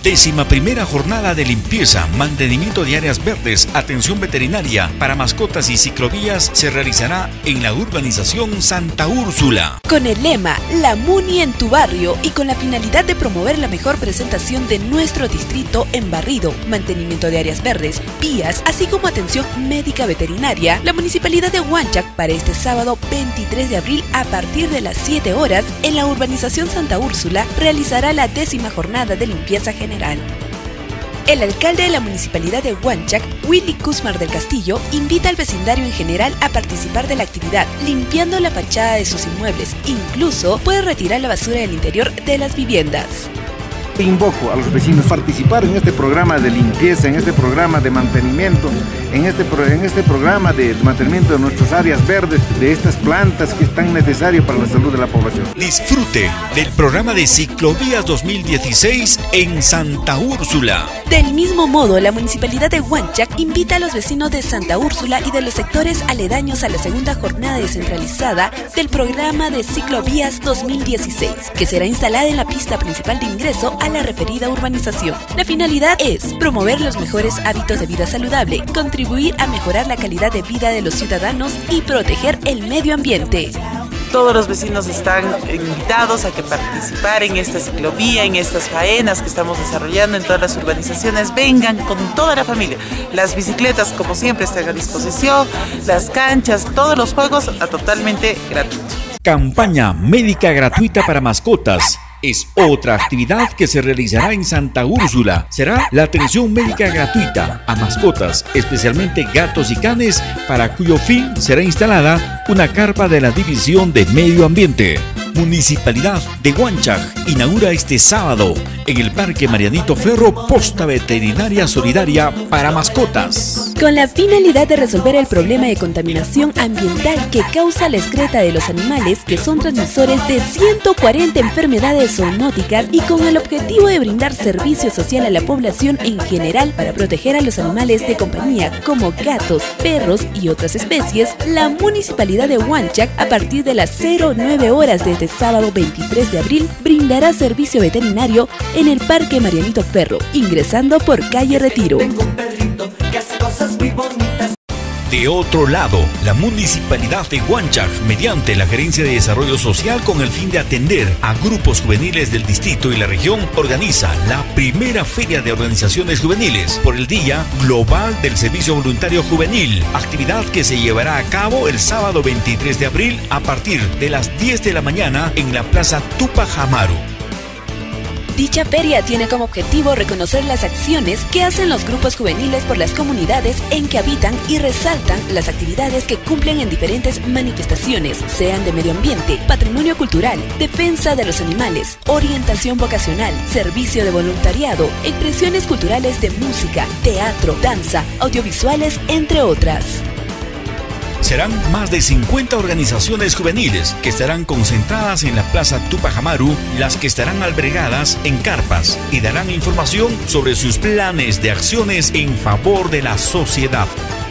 11ª jornada de limpieza, mantenimiento de áreas verdes, atención veterinaria para mascotas y ciclovías se realizará en la urbanización Santa Úrsula. Con el lema La Muni en tu barrio y con la finalidad de promover la mejor presentación de nuestro distrito en barrido, mantenimiento de áreas verdes, vías, así como atención médica veterinaria, la Municipalidad de Huanchac para este sábado 23 de abril a partir de las 7 horas en la urbanización Santa Úrsula realizará la 10ª jornada de limpieza general. El alcalde de la Municipalidad de Huanchac, Willy Cusmar del Castillo, invita al vecindario en general a participar de la actividad, limpiando la fachada de sus inmuebles. Incluso puede retirar la basura del interior de las viviendas. Invoco a los vecinos a participar en este programa de limpieza, en este programa de mantenimiento, en este programa de mantenimiento de nuestras áreas verdes, de estas plantas que es tan necesario para la salud de la población. Disfrute del programa de Ciclovías 2016 en Santa Úrsula. Del mismo modo, la Municipalidad de Huanchac invita a los vecinos de Santa Úrsula y de los sectores aledaños a la 2ª jornada descentralizada del programa de Ciclovías 2016, que será instalada en la pista principal de ingreso a la referida urbanización. La finalidad es promover los mejores hábitos de vida saludable, contribuir a mejorar la calidad de vida de los ciudadanos y proteger el medio ambiente. Todos los vecinos están invitados a que participar en esta ciclovía, en estas faenas que estamos desarrollando en todas las urbanizaciones. Vengan con toda la familia. Las bicicletas, como siempre, están a disposición, las canchas, todos los juegos totalmente gratuitos. Campaña médica gratuita para mascotas. Es otra actividad que se realizará en Santa Úrsula. Será la atención médica gratuita a mascotas, especialmente gatos y canes, para cuyo fin será instalada una carpa de la División de Medio Ambiente. Municipalidad de Huanchac inaugura este sábado en el Parque Marianito Ferro posta veterinaria solidaria para mascotas. Con la finalidad de resolver el problema de contaminación ambiental que causa la excreta de los animales, que son transmisores de 140 enfermedades zoonóticas, y con el objetivo de brindar servicio social a la población en general para proteger a los animales de compañía como gatos, perros y otras especies, la Municipalidad de Huanchac a partir de las 09 horas desde sábado 23 de abril brindará servicio veterinario en el Parque Marianito Ferro, ingresando por calle Retiro. De otro lado, la Municipalidad de Huanchac, mediante la Gerencia de Desarrollo Social con el fin de atender a grupos juveniles del distrito y la región, organiza la primera Feria de Organizaciones Juveniles por el Día Global del Servicio Voluntario Juvenil, actividad que se llevará a cabo el sábado 23 de abril a partir de las 10 de la mañana en la Plaza Tupac Amaru. Dicha feria tiene como objetivo reconocer las acciones que hacen los grupos juveniles por las comunidades en que habitan y resaltan las actividades que cumplen en diferentes manifestaciones, sean de medio ambiente, patrimonio cultural, defensa de los animales, orientación vocacional, servicio de voluntariado, expresiones culturales de música, teatro, danza, audiovisuales, entre otras. Serán más de 50 organizaciones juveniles que estarán concentradas en la Plaza Tupac Amaru, las que estarán albergadas en carpas y darán información sobre sus planes de acciones en favor de la sociedad.